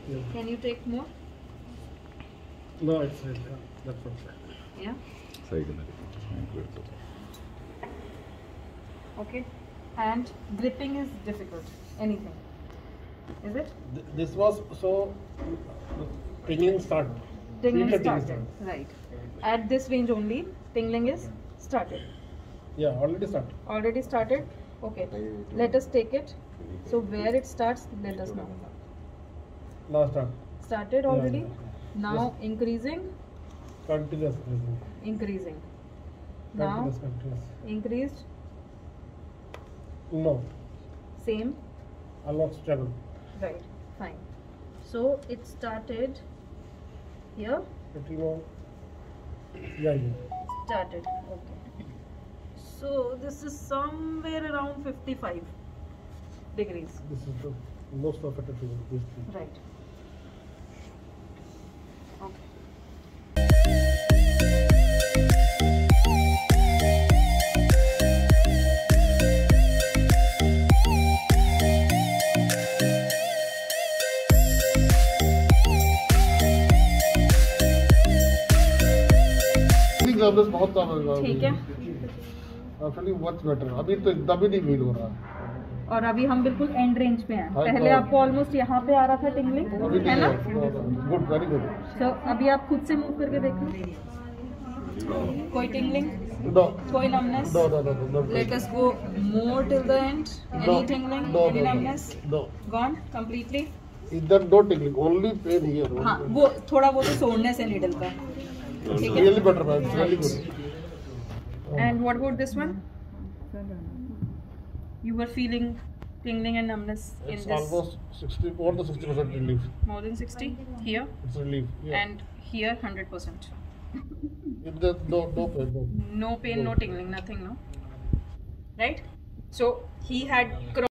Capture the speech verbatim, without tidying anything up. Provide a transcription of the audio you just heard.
Yeah. Can you take more? No, it's uh, that's okay. Yeah. Okay. And gripping is difficult. Anything. Is it? Th this was so tingling start. Tingling Feel the started. start. Right. At this range only, tingling is started. Yeah, already started. Already started? Okay. Let us take it. So where it starts, let us know. Now start. Started Yeah, already? yeah. Now Yes. increasing? Continuous breathing. Increasing. Now Continuous, continuous. increased? No, Same? I'll not struggle. Right. Fine. So it started here? Little more. Yeah, yeah. Started. Okay. So this is somewhere around fifty-five degrees. This is the most of it. This thing. Right. Okay. numbness बहुत कम है। ठीक है। Feeling much better. अभी तो एकदम ही नहीं feel हो रहा। और अभी हम बिल्कुल एंड रेंज पे हैं। हाँ, पहले हाँ। आपको ऑलमोस्ट यहाँ पे आ रहा था टिंगलिंग, अभी है ना? Good, very good. तो अभी आप खुद से मूव करके देखो। कोई टिंगलिंग? नो। कोई numbness? No no no no. Let us go more till the end. Any No. tingling? No, Any no, no. numbness? No. Gone completely? इधर no tingling, only pain here. हाँ, वो थोड़ा वो तो सोरनेस है needle का। ठीक है। Really better ma'am, really good. And what about this one? You were feeling tingling and numbness in It's this. almost sixty, more than sixty percent relief. More than sixty here, It's relief. Yeah. and here one hundred percent. It does no no pain. No. No pain, no tingling, nothing, no. Right? So he had.